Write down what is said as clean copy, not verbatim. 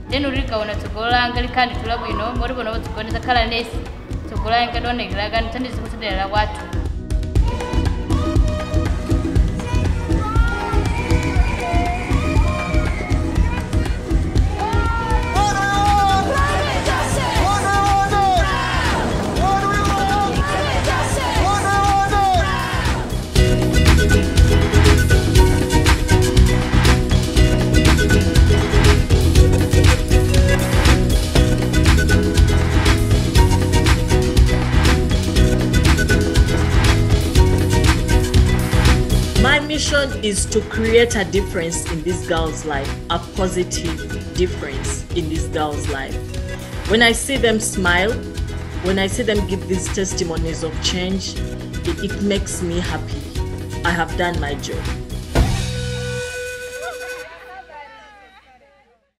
then urika ona tugolanga likandi tulabu ino muri bona tugoneza kala nesi tugolanga done giraga ntandi zikusidera watu. My mission is to create a difference in this girl's life, a positive difference in this girl's life. When I see them smile, when I see them give these testimonies of change, it makes me happy. I have done my job.